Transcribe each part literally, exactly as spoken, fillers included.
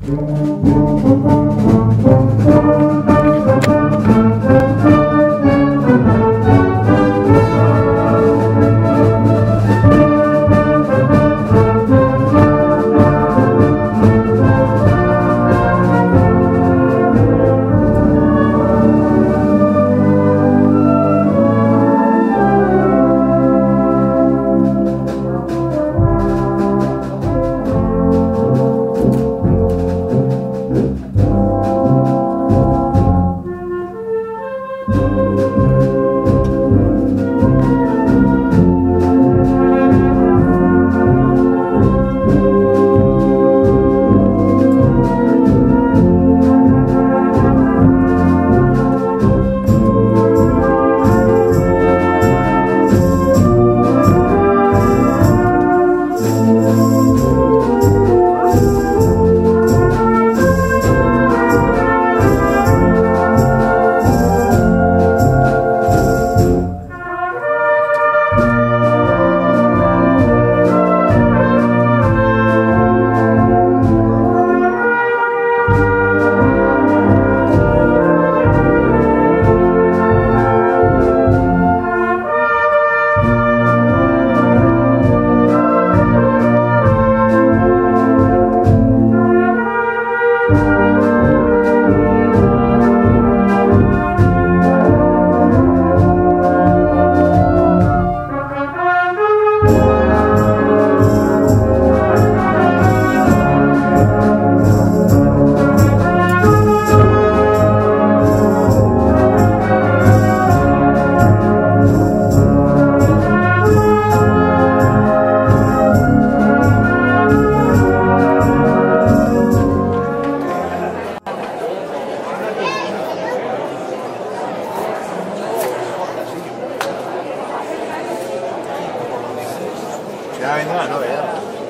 Ya viene la novedad.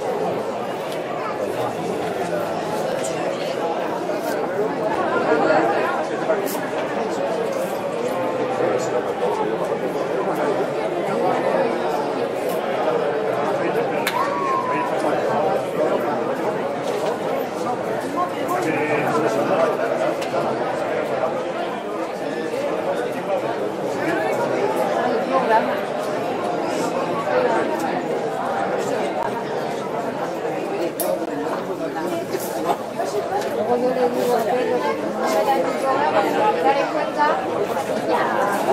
Yo le digo a Pedro que como no me da el programa, para dar en cuenta, ya,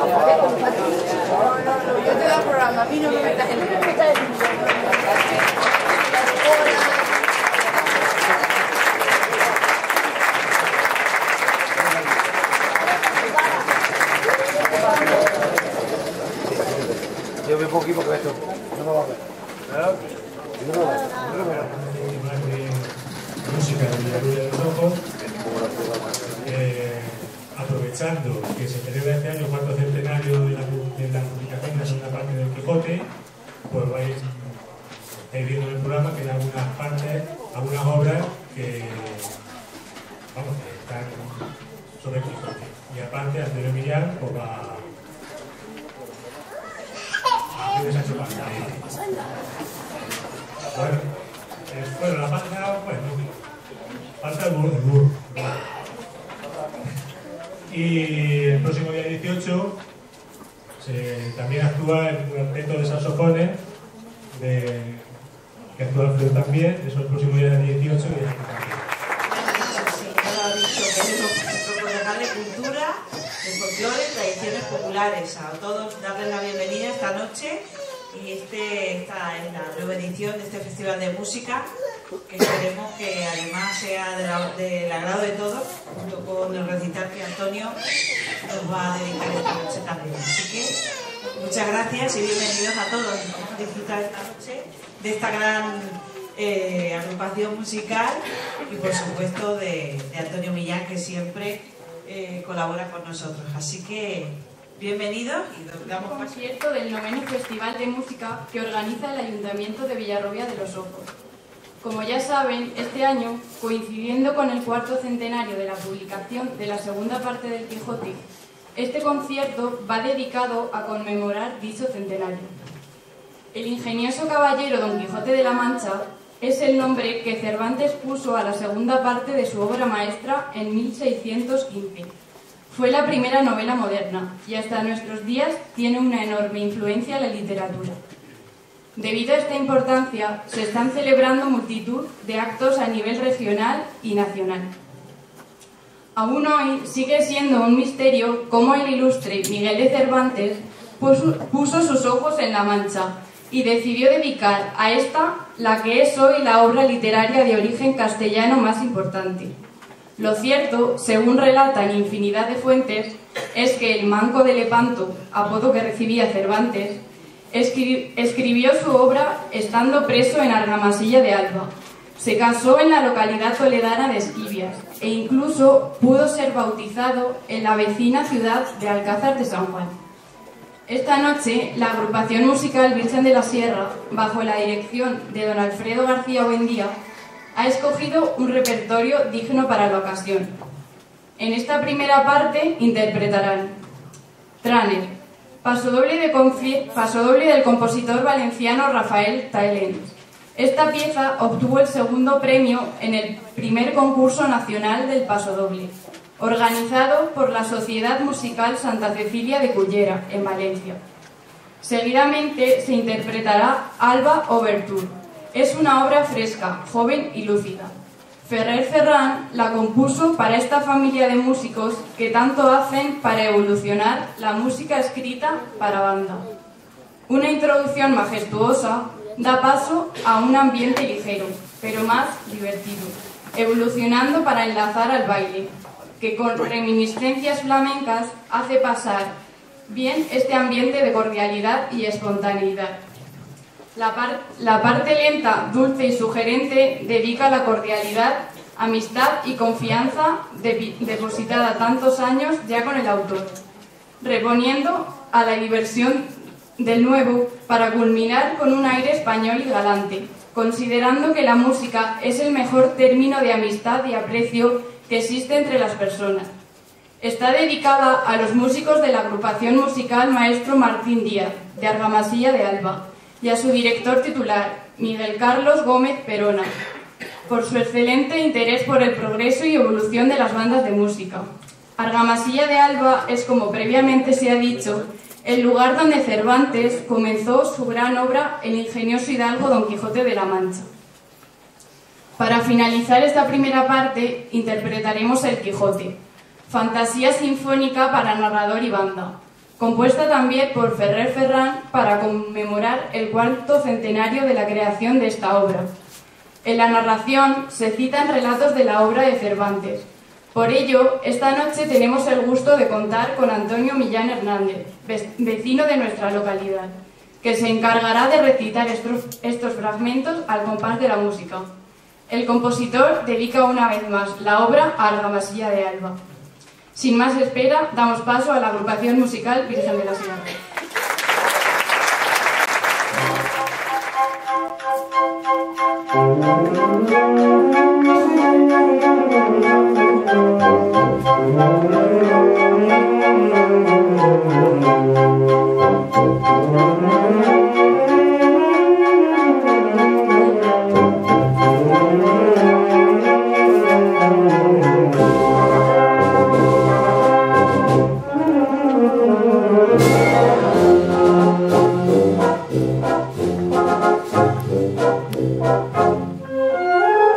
yo te doy el programa, a mí no me metas en el Yo veo poquito porque esto no me va a ver. ¿Verdad? No me va a ver. No me va a ver. Música de Villarrubia de los Ojos, eh, aprovechando que se celebra este año el cuarto centenario de la, de la publicación de la segunda parte del Quijote, pues vais, estáis viendo en el programa que hay algunas partes, algunas obras que, vamos, que están sobre el Quijote. Y aparte, Antonio Millán pues va a hacer esa chupanda. Bueno, eh, bueno, la página, bueno, falta el burro, el burro. Y el próximo día dieciocho se, también actúa el cuarteto de saxofones de, que actúa Alfredo también, eso el próximo día dieciocho y el Sí, ya lo ha dicho, que es nuestro concejal de cultura, de folclore, tradiciones populares. A todos darles la bienvenida esta noche. Y este, esta es la nueva edición de este Festival de Música, que esperemos que además sea de la, del agrado de todos, junto con el recital que Antonio nos va a dedicar esta noche también. Así que muchas gracias y bienvenidos a todos. Vamos a disfrutar esta noche de esta gran eh, agrupación musical y por supuesto de, de Antonio Millán, que siempre eh, colabora con nosotros. Así que bienvenidos y nos damos paso. Concierto del noveno Festival de Música que organiza el Ayuntamiento de Villarrubia de los Ojos. Como ya saben, este año, coincidiendo con el cuarto centenario de la publicación de la segunda parte del Quijote, este concierto va dedicado a conmemorar dicho centenario. El ingenioso caballero Don Quijote de la Mancha es el nombre que Cervantes puso a la segunda parte de su obra maestra en mil seiscientos quince. Fue la primera novela moderna y hasta nuestros días tiene una enorme influencia en la literatura. Debido a esta importancia, se están celebrando multitud de actos a nivel regional y nacional. Aún hoy sigue siendo un misterio cómo el ilustre Miguel de Cervantes puso, puso sus ojos en La Mancha y decidió dedicar a esta la que es hoy la obra literaria de origen castellano más importante. Lo cierto, según relatan infinidad de fuentes, es que el manco de Lepanto, apodo que recibía Cervantes, escri- escribió su obra estando preso en Argamasilla de Alba. Se casó en la localidad toledana de Esquivias e incluso pudo ser bautizado en la vecina ciudad de Alcázar de San Juan. Esta noche, la agrupación musical Virgen de la Sierra, bajo la dirección de don Alfredo García Buendía, ha escogido un repertorio digno para la ocasión. En esta primera parte interpretarán Traner, pasodoble, de pasodoble del compositor valenciano Rafael Taelens. Esta pieza obtuvo el segundo premio en el primer concurso nacional del pasodoble, organizado por la Sociedad Musical Santa Cecilia de Cullera, en Valencia. Seguidamente se interpretará Alba Overture. Es una obra fresca, joven y lúcida. Ferrer Ferran la compuso para esta familia de músicos que tanto hacen para evolucionar la música escrita para banda. Una introducción majestuosa da paso a un ambiente ligero, pero más divertido, evolucionando para enlazar al baile, que con reminiscencias flamencas hace pasar bien este ambiente de cordialidad y espontaneidad. La, par la parte lenta, dulce y sugerente dedica la cordialidad, amistad y confianza de depositada tantos años ya con el autor, reponiendo a la diversión del nuevo para culminar con un aire español y galante, considerando que la música es el mejor término de amistad y aprecio que existe entre las personas. Está dedicada a los músicos de la agrupación musical Maestro Martín Díaz, de Argamasilla de Alba, y a su director titular, Miguel Carlos Gómez Perona, por su excelente interés por el progreso y evolución de las bandas de música. Argamasilla de Alba es, como previamente se ha dicho, el lugar donde Cervantes comenzó su gran obra, el ingenioso hidalgo Don Quijote de la Mancha. Para finalizar esta primera parte, interpretaremos El Quijote, fantasía sinfónica para narrador y banda, compuesta también por Ferrer Ferran para conmemorar el cuarto centenario de la creación de esta obra. En la narración se citan relatos de la obra de Cervantes. Por ello, esta noche tenemos el gusto de contar con Antonio Millán Hernández, vecino de nuestra localidad, que se encargará de recitar estos, estos fragmentos al compás de la música. El compositor dedica una vez más la obra a Argamasilla de Alba. Sin más espera, damos paso a la agrupación musical Virgen de la Sierra. Thank you.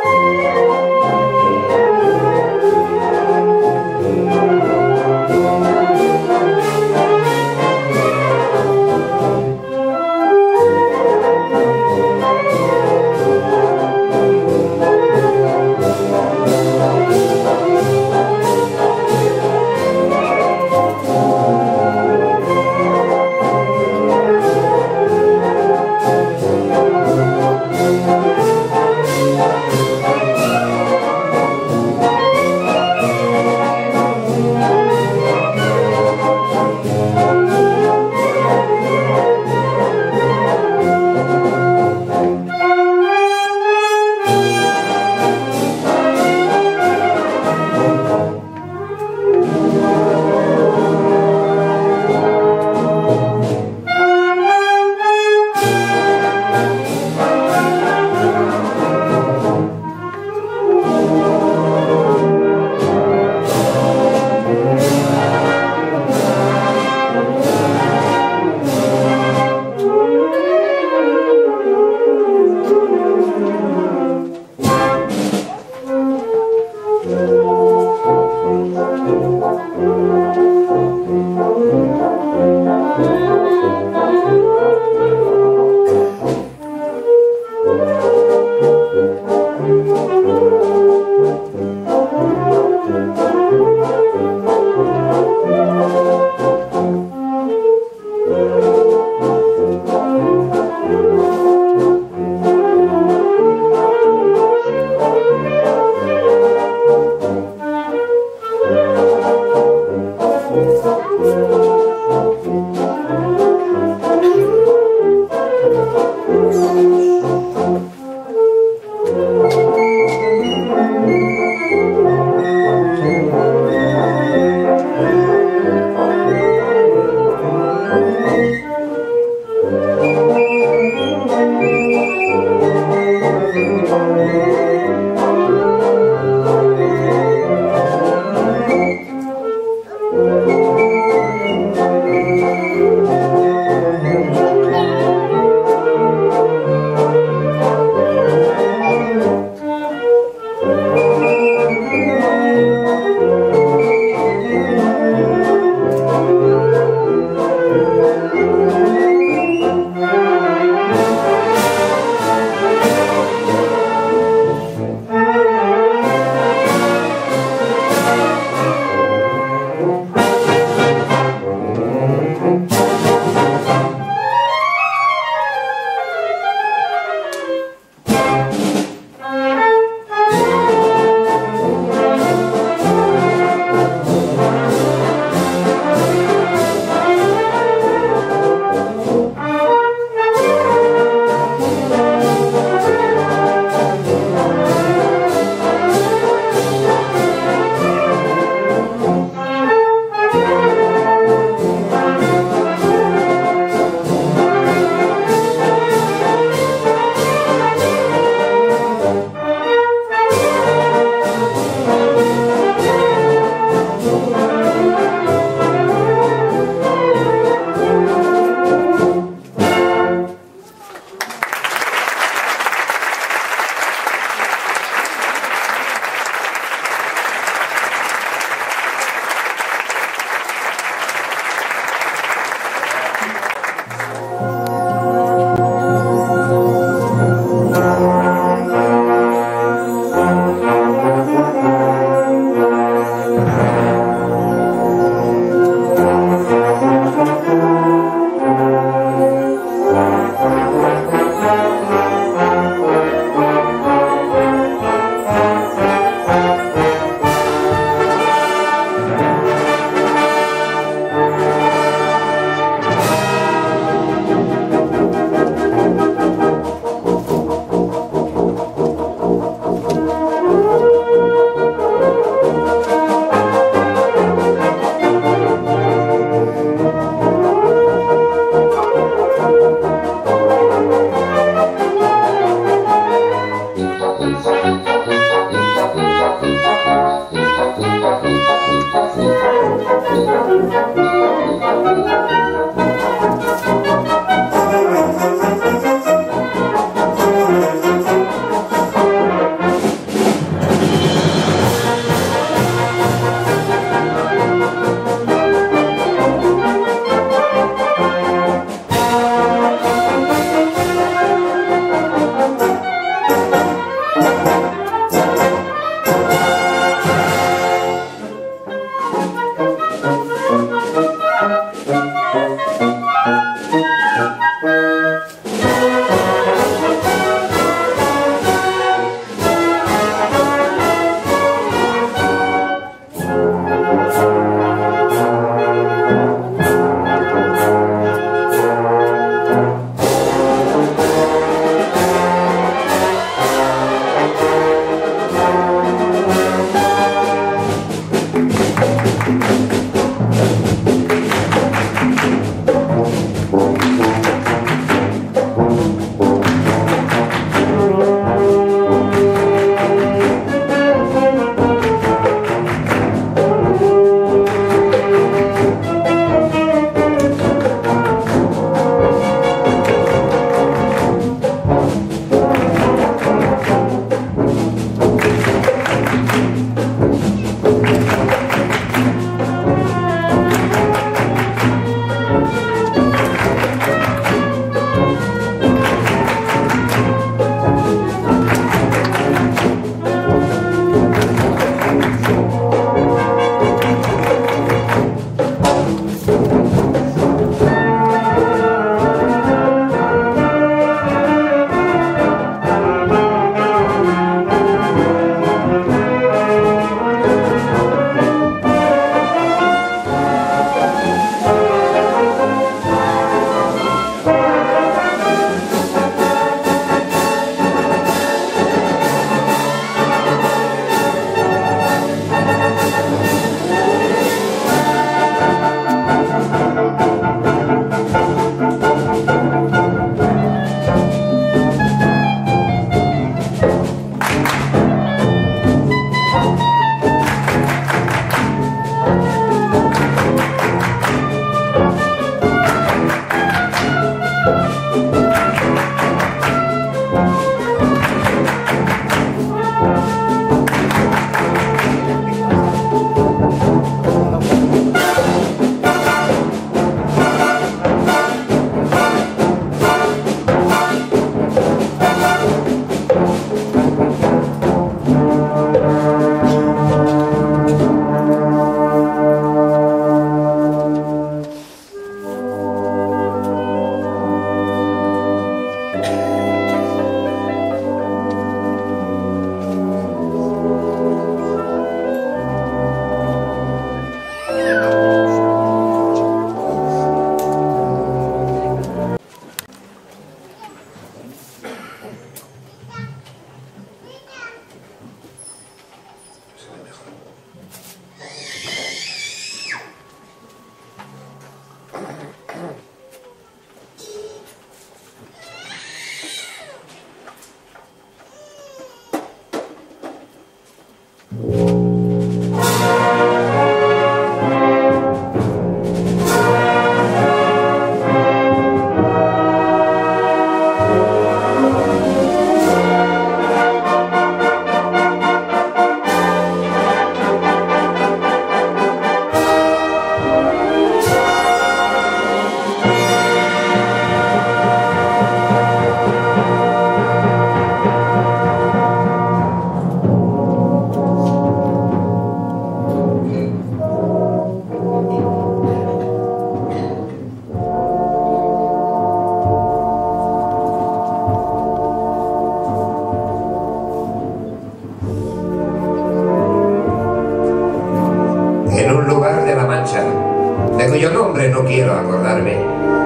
no quiero acordarme.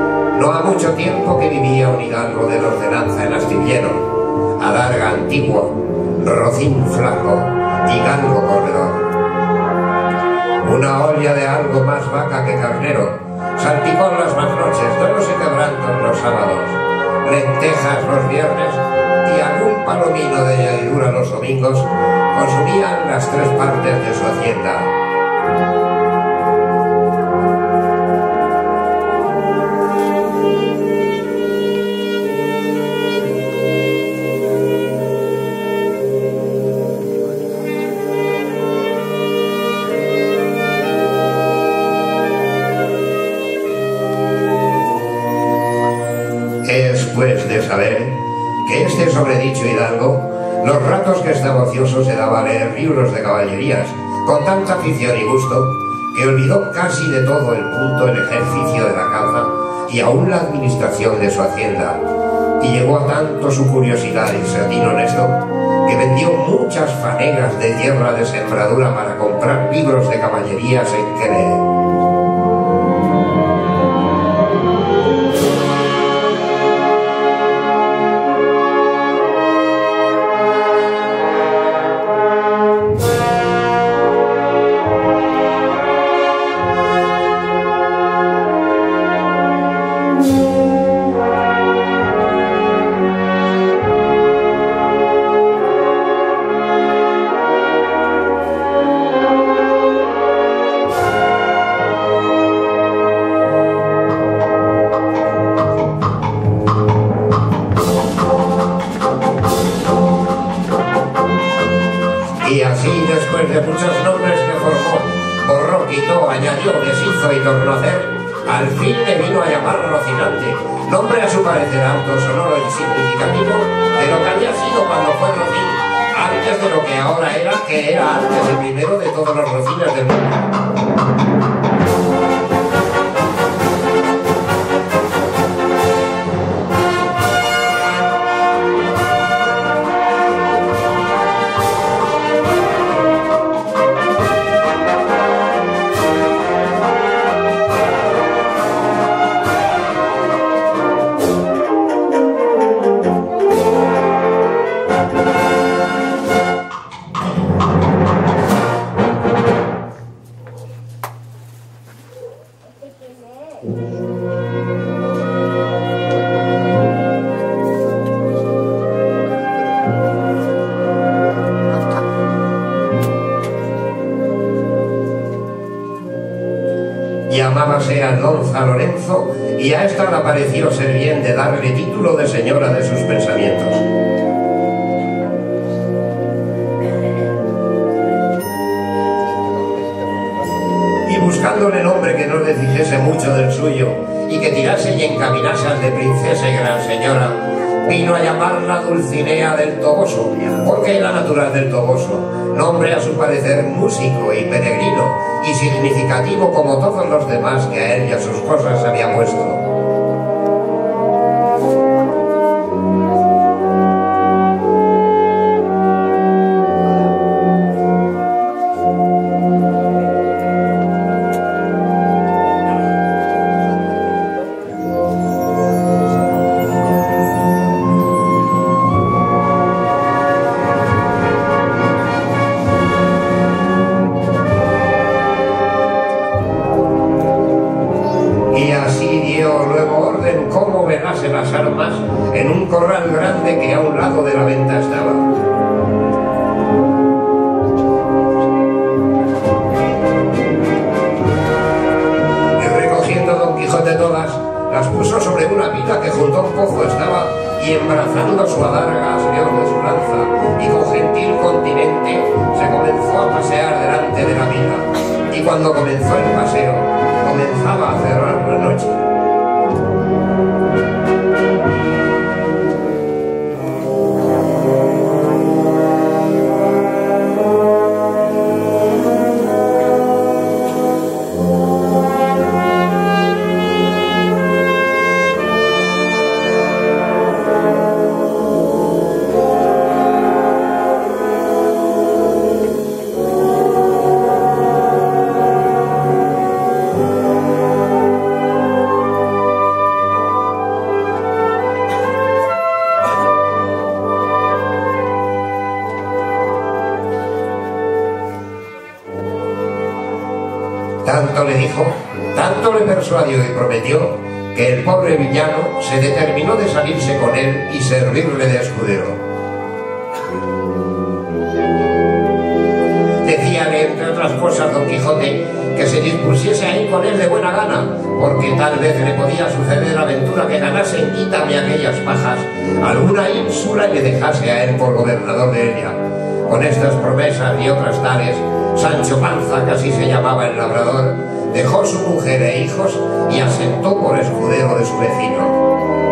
No ha mucho tiempo que vivía un hidalgo de ordenanza en astillero, adarga antiguo, rocín flaco y galgo corredor. Una olla de algo más vaca que carnero, salpicón las más noches, toros y quebrantos los sábados, lentejas los viernes y algún palomino de añadidura los domingos consumían las tres partes de su hacienda. Pues de saber que este sobredicho hidalgo, los ratos que estaba ocioso se daba a leer libros de caballerías, con tanta afición y gusto, que olvidó casi de todo el punto el ejercicio de la caza y aún la administración de su hacienda, y llegó a tanto su curiosidad y satín honesto, que vendió muchas fanegas de tierra de sembradura para comprar libros de caballerías en que leer. Y así, después de muchos nombres que formó, borró, quitó, añadió, deshizo y tornó a hacer, al fin le vino a llamar Rocinante, nombre a su parecer alto, sonoro y significativo de lo que había sido cuando fue Rocín, antes de lo que ahora era, que era antes el primero de todos los Rocines del mundo. Llamábase Aldonza Lorenzo y a esta le pareció ser bien de darle título de señora de sus pensamientos. Y buscándole nombre que no le dijese mucho del suyo y que tirase y encaminase al de princesa y gran señora, vino a llamarla Dulcinea del Toboso, porque era natural del Toboso, nombre a su parecer músico y peregrino, y significativo como todos los demás que a él y a sus cosas había puesto. Las armas en un corral grande que a un lado de la venta estaba. Y recogiendo Don Quijote todas, las puso sobre una pila que junto a un pozo estaba, y embrazando su adarga asedió de su lanza, y con gentil continente se comenzó a pasear delante de la pila. Y cuando comenzó el paseo, comenzaba a cerrar la noche. Tanto le dijo, tanto le persuadió y prometió, que el pobre villano se determinó de salirse con él y servirle de escudero. Decíale, entre otras cosas, Don Quijote, que se dispusiese a ir con él de buena gana, porque tal vez le podía suceder la aventura que ganase en quítame aquellas pajas alguna ínsula y le dejase a él por gobernador de ella. Con estas promesas y otras tales, Sancho Panza, que así se llamaba el labrador, dejó su mujer e hijos y asentó por escudero de su vecino.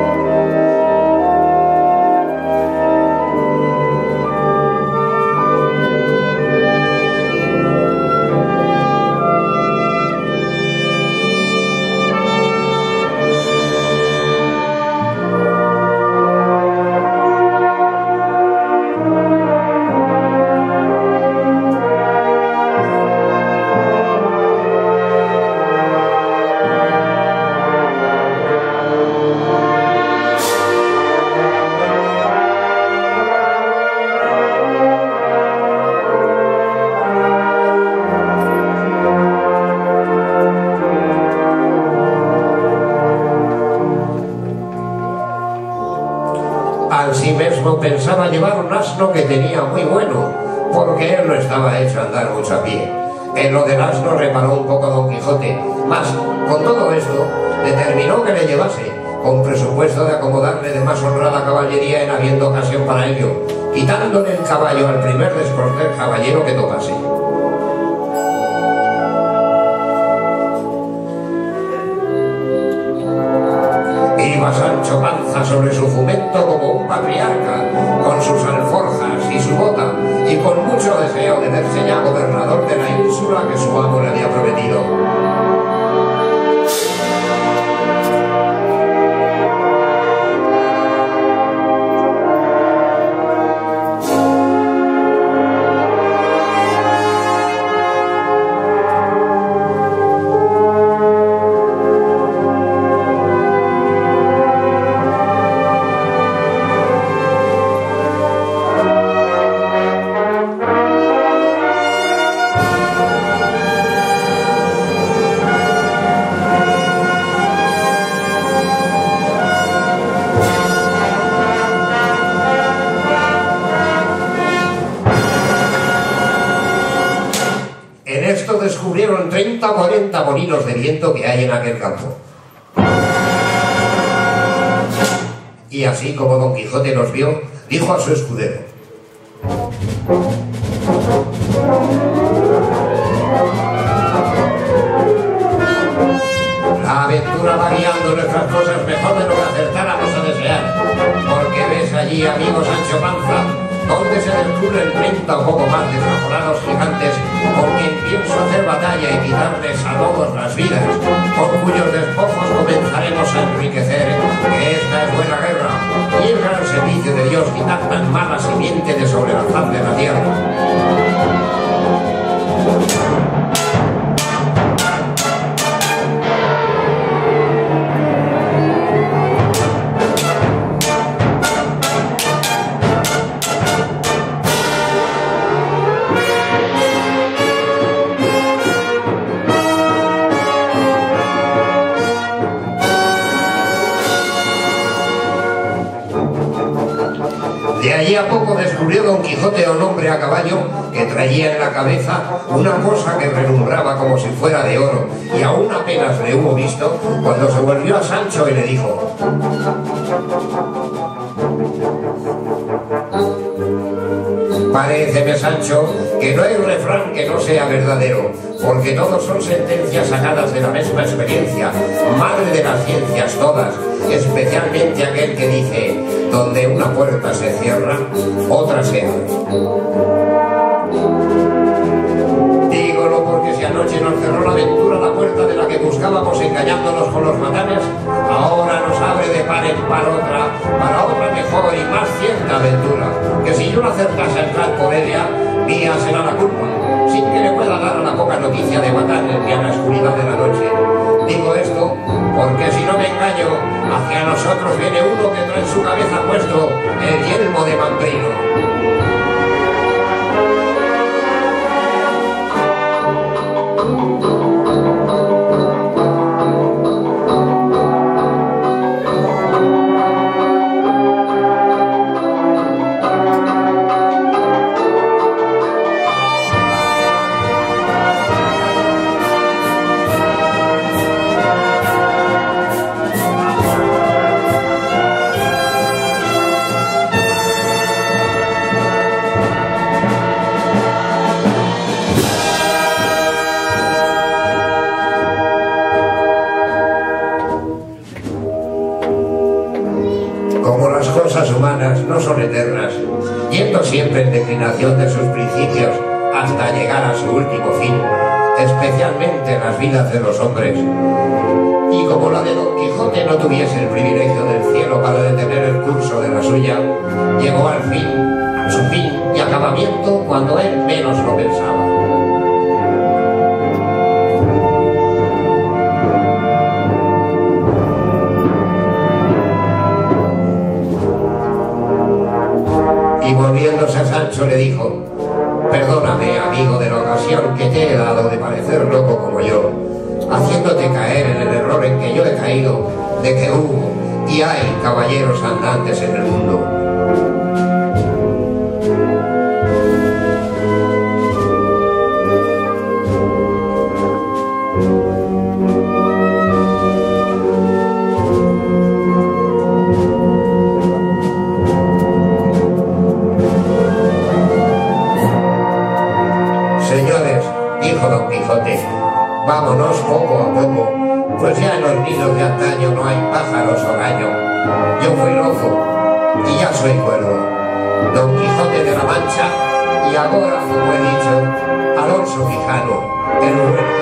Pensaba llevar un asno que tenía muy bueno, porque él no estaba hecho a andar mucho a pie. En lo del asno reparó un poco Don Quijote, mas con todo esto determinó que le llevase, con presupuesto de acomodarle de más honrada caballería en habiendo ocasión para ello, quitándole el caballo al primer descortés caballero que topase. Iba Sancho Panza sobre su jumento como un patriarca, con sus alforjas y su bota, y con mucho deseo de verse ya gobernador de la ínsula que su amo le había prometido. Descubrieron treinta o cuarenta molinos de viento que hay en aquel campo. Y así como Don Quijote los vio, dijo a su escudero: la aventura va guiando nuestras cosas mejor de lo que acertáramos a desear, porque ves allí, amigo Sancho Panza, donde se descubren treinta o poco más desmejorados gigantes con quien pienso hacer batalla y quitarles a todos las vidas, con cuyos despojos comenzaremos a enriquecer, que esta es buena guerra y el gran servicio de Dios quitar tan mala simiente de sobre la faz de la tierra. De allí a poco descubrió Don Quijote a un hombre a caballo que traía en la cabeza una cosa que relumbraba como si fuera de oro, y aún apenas le hubo visto cuando se volvió a Sancho y le dijo: paréceme, Sancho, que no hay refrán que no sea verdadero, porque todos son sentencias sacadas de la misma experiencia, madre de las ciencias todas, especialmente aquel que dice: donde una puerta se cierra, otra se abre. Dígolo porque si anoche nos cerró la aventura la puerta de la que buscábamos engañándonos con los matanes, ahora nos abre de par en par otra, para otra mejor y más cierta aventura, que si yo no acertase a entrar por ella, mía será la culpa, sin que le pueda dar a la poca noticia de matanes ni a la oscuridad de la noche. Digo esto porque si no me engaño, hacia nosotros viene uno que trae en su cabeza puesto el yelmo de Mambrino. principios hasta llegar a su último fin, especialmente en las vidas de los hombres. Y como la de Don Quijote no tuviese el privilegio del cielo para detener el curso de la suya, llegó al fin, a su fin y acabamiento cuando él menos lo pensaba. Y volviéndose a Sancho le dijo: perdóname, amigo de la ocasión que te he dado de parecer loco como yo, haciéndote caer en el error en que yo he caído, de que hubo y hay caballeros andantes en el mundo. Don Quijote, vámonos poco a poco, pues ya en los nidos de antaño no hay pájaros o gallo. Yo fui loco y ya soy cuerdo, Don Quijote de la Mancha, y ahora, como he dicho, Alonso Quijano, el bueno.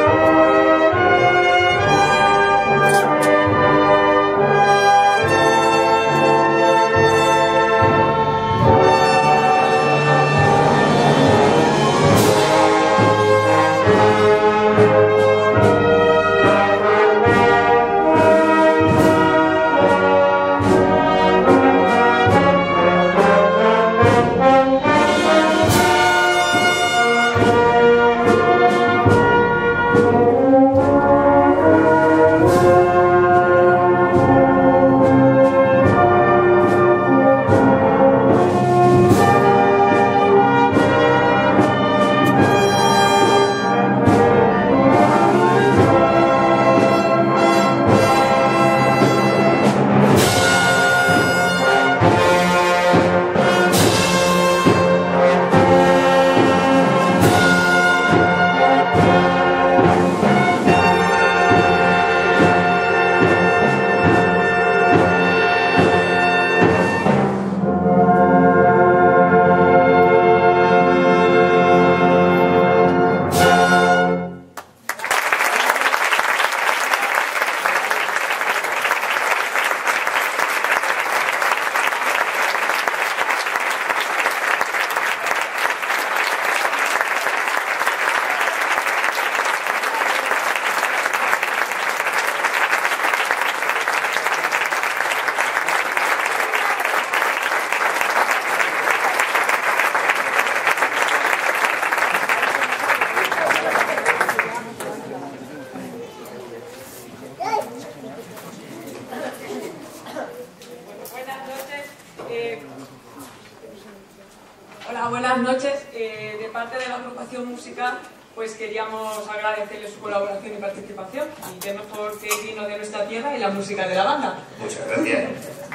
Hola, buenas noches. Eh, de parte de la agrupación musical, pues queríamos agradecerles su colaboración y participación. Y qué mejor que el vino de nuestra tierra y la música de la banda. Muchas gracias.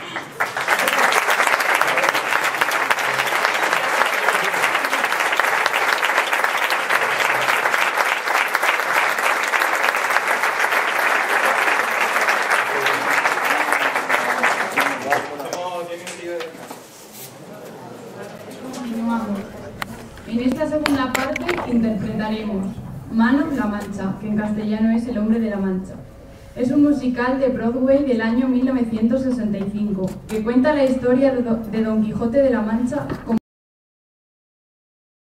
En esta segunda parte interpretaremos Mano la Mancha, que en castellano es El hombre de la Mancha. Es un musical de Broadway del año mil novecientos sesenta y cinco que cuenta la historia de Don Quijote de la Mancha como